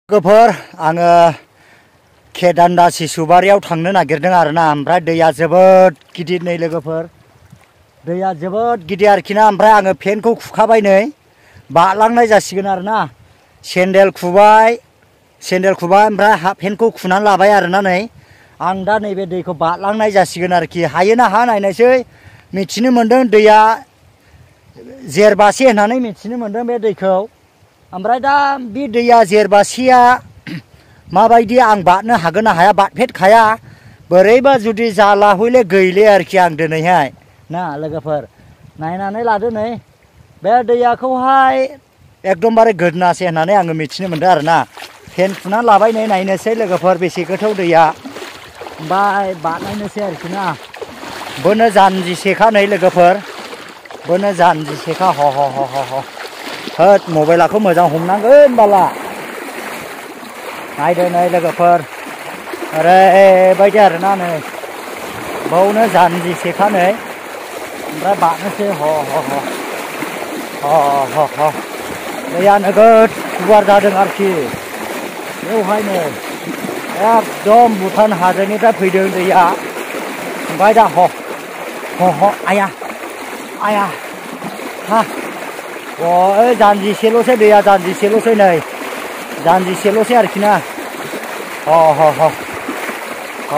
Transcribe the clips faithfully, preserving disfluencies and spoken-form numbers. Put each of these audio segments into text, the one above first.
लोगोफोर आङो खेदान्दा सिसुबारियाव थांनो नागिरदों आरोना ओमफ्राय दैया जोबोद गिदिर नै लोगोफोर दैया जोबोद गिदिर आरोखि ना ओमफ्राय आङो फेनखौ खुखाबाय नै बारलांनाय जासिगोन आरोना सेन्देल खुबाय सेन्देल खुबाय ओमफ्राय हाफ फेनखौ खुनानै लाबाय आरोना नै आं दा नैबे दैखौ बारलांनाय जासिगोन आरोखि हायोना हा नायनायसै मिथिनो मोन्दों दैया जेरबासे होननानै मिथिनो मोन्दों बे दैखौ ओमफ्राय दा बे दैया जेरबासेया माबायदि आं बारनो हागोन ना हाया बारफेरखाया बोरैबा जुदि जाला हयले गैले आरोखि आं दिनैहाय ना लोगोफोर नायनानै लादो नै बे दैयाखौहाय एकदमबारे गोदनासे होननानै आङो मिथिनो मोन्दों आरोना फेन खुनानै लाबाय नै नायनोसै लोगोफोर बेसे गोथौ दैया ओमफ्राय बारनायनोसै आरोखि ना बोनो जानजिसेखा नै लोगोफोर बोनो जानजिसेखा ह ह ह ह ह होद मबाइलखौ मोजां हमनांगोन बाला नायदो नै लोगोफोर ओरैबायदि आरोना नै बावनो जानजिसेखा नै ओमफ्राय बारनोसै ह ह ह ह ह ह दैया नोगोद गुवार जादों आरोखि बेवहायनो एकदम भुटान हाजोनिफ्राय फैदों दैया ओमफ्राय दा ह ह ह आया आया हा अ जानजिसेल'सै दैया जानजिसेल'सै नै जानजिसेल'सै आरोखि ना ह ह ह ह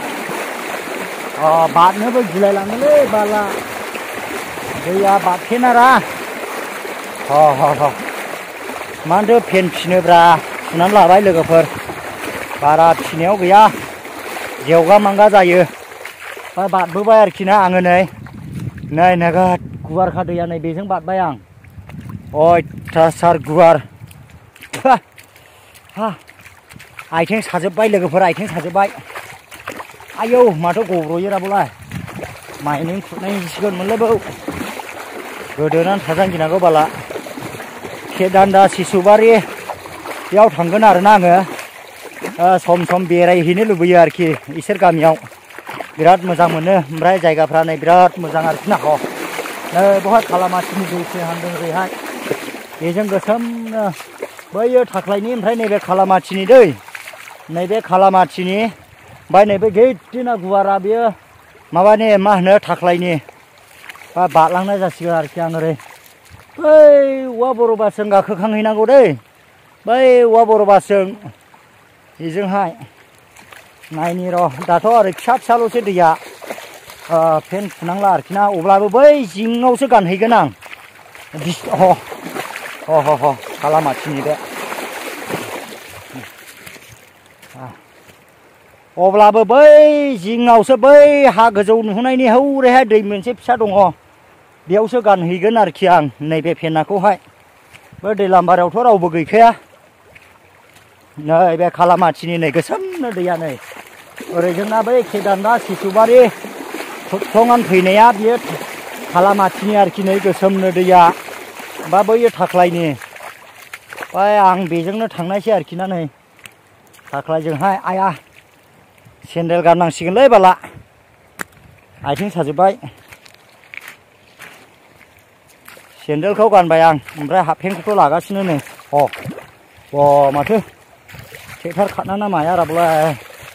अ बारनोबो गिलायलाङोलै बाला दैया बारथेनारा ह ह ह मानोथो फेन फिनोब्रा फुनानै लाबाय लोगोफोर बारा फिनायाव गैया जेवगा मांगा जायो दा बारबोबाय आरोखि ना आङो नै नै नोगोद गुवारखा दैया नै बेजों बारबाय आं अयथासार गुवार हा आथिं साजोब्बाय लोगोफोर आथिं साजोब्बाय आयौ माथो गब्र'यो राबोलाय माइनें खुरनांसिगोनमोनलै बाव गोदोनानै थाजानो बाला खेदान्दा सिसुबारियाव थांगोन आरोना आङो सम सम बेरायहैनो लुबैयो आरोखि इसोर गामियाव बिराद मोजां मोनो ओमफ्राय जायगाफ्रा नै बिराद मोजां आरोखि ना ह नै बहाय खालामाथिनि दै फैहांदों ओरैहाय बेजों गोसोमनो बैयो थाख्लायनि ओमफ्राय नैबे खालामाथिनि दै नैबे खालामाथिनि ओमफ्राय नैबे गिदिरना गुवारा बेयो माबानि मा होनो थाख्लायनि बा बारलांनाय जासिगोन आरोखि आं ओरै बै औवा बर' बासजों गाखोखांहैनांगौ दै बै औवा बर' बासजों बेजोंहाय नायनि र' दाथ' ओरै फिसा फिसाल'सो दैया फेन फुनांला आरोखि ना अब्लाबो बै जिङावसो गानहैगोन आं ह ह ह ह खालामाथिनि बे अब्लाबो बै जिङावसो बै हा गोजौ नुहुरनायनि हौरैहाय दै मोनसे फिसा दङ बेयावसो गानहैगोन आरोखि आं नैबे फेनाखौहाय बे दैलामारायावथ' रावबो गैखाया नै बे खालामाथिनि नै गोसोमनो दैया नै ओरैजोंना बै खेदान्दा सिसुबारि थुक्थंनानै फैनाया बियो खालामाथिनि आरोखि नै गोसोमनो दैया बा बैयो थाख्लायनि ओमफ्राय आं बेजोंनो थांनायसै आरोखि ना नै थाख्लायजोंहाय आया सेन्देल गाननांसिगोनलै बाला आथिं साजोब्बाय सेन्देलखौ गानबाय आं ओमफ्राय हाफ पेन्टखौथ' लागासिनो नै ह अ माथो ट्रेक्टर खारना ना माया राबलाय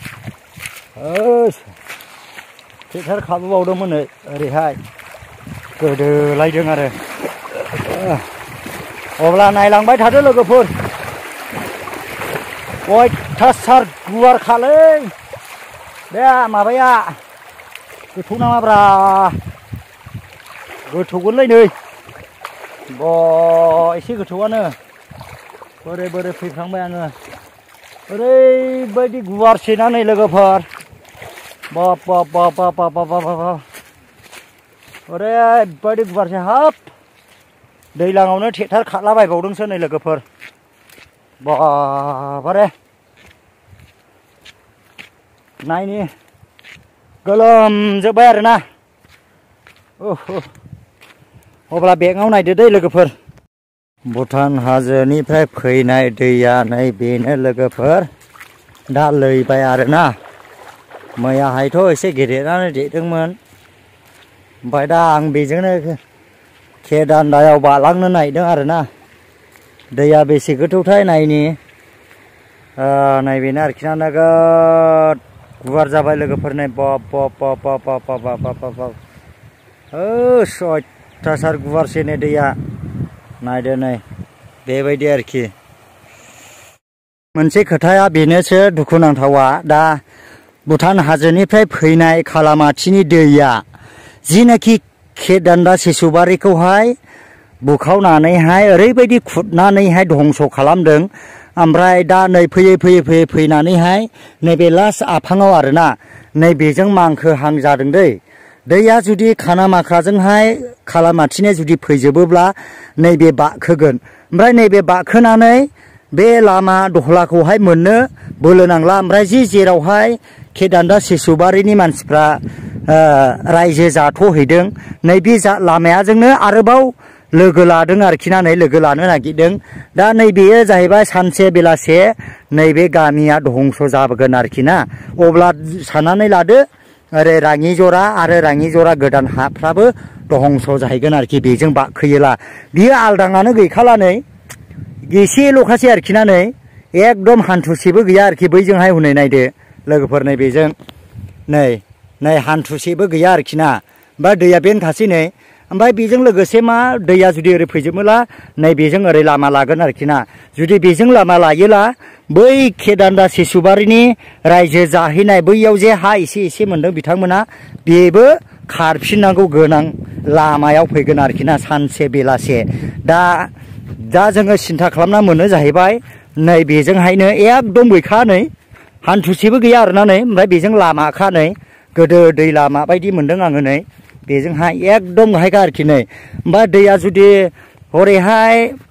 ट्रेक्टर खारबोबावदोंमोन नै ओरैहाय गोदोलायदों आरो अब्ला नायलांबाय थादो लोगोफोर अयथासार गुवारखालै बे माबाया गोथौ नामाब्रा गोथौगोनलै नै ब एसे गोथौआनो बोरै बोरै फैखांबाय आङो ओरैबायदि गुवारसैना नै लोगोफोर बाब बाब बाब बाब बाब बाब बाब बाब ओरैबायदि गुवारसै हाब दैज्लाङावनो ट्रेक्टर खारलाबायबावदोंसो नै लोगोफोर बाबारे नायनि गोलोमजोब्बाय आरोना अब्ला बेगाव नायदो दै लोगोफोर भुटान हाजोनिफ्राय फैनाय दैया नै बेनो लोगोफोर दा लैबाय आरोना मैयाहायथ' एसे गेदेरानो देरदोंमोन ओमफ्राय दा आं बेजोंनो खेदान्दायाव बारलांनो नागिरदों आरोना दैया बेसे गोथौथाय नायनि नैबेनो आरोखि ना नोगोद गुवार जाबाय लोगोफोर नै बाब बाब बाब बाब बाब बाब बाब बाब बाब सयथासार गुवारसै नै दैया नायदो नै बेबायदि आरोखि मोनसे खोथाया बेनोसो दुखुनांथावा दा भुटान हाजोनिफ्राय फैनाय खालामाथिनि दैया जिनाखि खेदान्दा सिसुबारिखौहाय बुखावनानैहाय ओरैबायदि खुरनानैहाय धंस खालामदों ओमफ्राय दा नै फैयै फैयै फैयै फैनानैहाय नैबे लास्ट आफाङाव आरोना नैबेजों मांखोहां जादों दै दैया जुदि खानामाखाजोंहाय खालामाथिनो जुदि फैजोबोब्ला नैबे बाखोगोन ओमफ्राय नैबे बाखोनानै बे लामा दहलाखौहाय मोननो बोलो नांला ओमफ्राय जि जेरावहाय खेदान्दा सिसुबारिनि मानसिफ्रा रायजो जाथ'हैदों नैबे जा लामायाजोंनो आरोबाव लोगो लादों आरोखि ना नै लोगो लानो नागिरदों दा नैबेयो जाहैबाय सानसे बेलासे नैबे गामिया धंस जाबोगोन आरोखि ना अब्ला साननानै लादो ओरै राङि जरा आरो राङि जरा गोदान हाफ्राबो धंस जाहैगोन आरोखि बेजों बाखोयोला बियो आलदाङानो गैखाला नै एसेल'खासै आरोखि ना नै एकदम हान्थुसेबो गैया आरोखि बैजोंहाय हनै नायदो लोगोफोर नै बेजों नै नै हान्थुसेबो गैया आरोखि ना ओमफ्राय दैया बेनोखासै नै ओमफ्राय बेजों लोगोसे मा दैया जुदि ओरै फैजोबोला नै बेजों ओरै लामा लागोन आरोखि ना जुदि बेजों लामा लायोला बै खेदान्दा सिसुबारिनि रायजो जाहैनाय बैयाव जे हा एसे एसे मोनदों बिथांमोना बेबो खारफिननांगौ गोनां लामायाव फैगोन आरोखि ना सानसे बेलासे दा दा जोङो सिन्था खालामना मोनो जाहैबाय नै बेजोंहायनो एकदम गैखा नै हान्थुसेबो गैया आरोना नै ओमफ्राय बेजों लामाखा नै गोदो दै लामा बायदि मोनदों आङो नै बेजोंहाय एकदम गाहायखा आरोखि नै ओमफ्राय दैया जुदि हरैहाय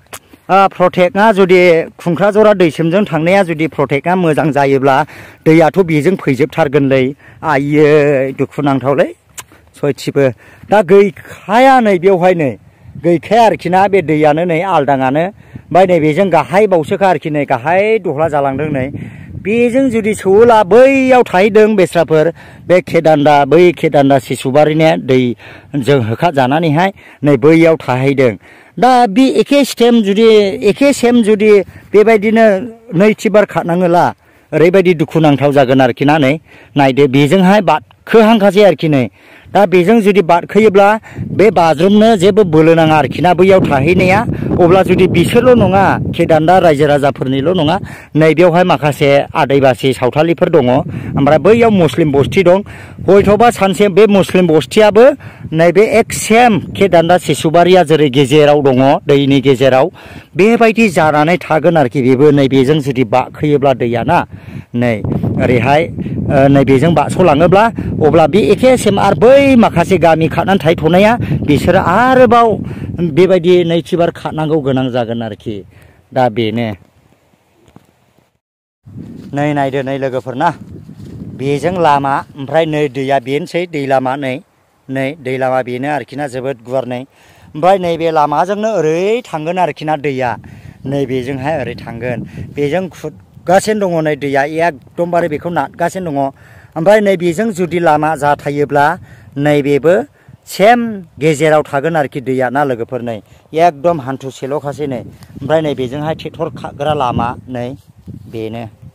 प्रटेक्टआ जुदि खुंख्राजरा दैसिमजों थांनाया जुदि प्रटेक्टआ मोजां जायोब्ला दैयाथ' बेजों फैजोबथारगोनलै आयै दुखुनांथावलै सयथिबो दा गैखाया नै बेवहाय नै गैखाया आरोखि ना बे दैयानो नै आलदाङानो ओमफ्राय नै बेजों गाहाय बावसोखा आरोखि नै गाहाय दहला जालांदों नै बेजों जुदि सौवोला बैयाव थाहैदों बेस्राफोर बे खेदान्दा बै खेदान्दा सिसुबारिनिया दैजों होखा जानानैहाय नै बैयाव थाहैदों दा बे एखे स्टेम जुदि एखे सेम जुदि बेबायदिनो नैथिबार खारनाङोला ओरैबायदि दुखुनांथाव जागोन आरोखि ना नै नायदो बेजोंहाय बारखोहांखासै आरोखि नै दा बेजों जुदि बारखोयोब्ला बे बाज्रुमनो जेबो बोलो नाङा आरोखि ना बैयाव थाहैनाया अब्ला जुदि बिसोरल' नङा खेदान्दा रायजो राजाफोरनिल' नङा नैबेयावहाय माखासे आदिबासि सावथालिफोर दङ ओमफ्राय बैयाव मुस्लिम बस्ति दं हयथ'बा सानसे बे मुस्लिम बस्तियाबो नैबे एक सेम खेदान्दा सिसुबारिया जेरै गेजेराव दङ दैनि गेजेराव बेबायदि जानानै थागोन आरोखि बेबो नैबेजों जुदि बाखोयोब्ला दैया ना नै ओरैहाय नैबेजों बारस'लाङोब्ला अब्ला बे एखे सेम आरो बै माखासे गामि खारनानै थाहैथ'नाया बिसोरो आरोबाव बेबायदि नैथिबार खारनांगौ गोनां जागोन आरोखि दा बेनो नै नायदो नै लोगोफोर ना बेजों लामा ओमफ्राय नै दैया बेनोसै दै लामा नै नै दै लामा बेनो आरोखि ना जोबोद गुवार नै ओमफ्राय नैबे लामाजोंनो ओरै थांगोन आरोखि ना दैया नैबेजोंहाय ओरै थांगोन बेजों खुरगासिनो दङ नै दैया एकदमबारे बेखौ नारगासिनो दङ ओमफ्राय नैबेजों जुदि लामा जाथायोब्ला नैबेबो सेम गेजेराव थागोन आरोखि दैया ना लोगोफोर नै एकदम हान्थुसेल'खासै नै ओमफ्राय नैबेजोंहाय ट्रेक्टर खारग्रा लामा नै बेनो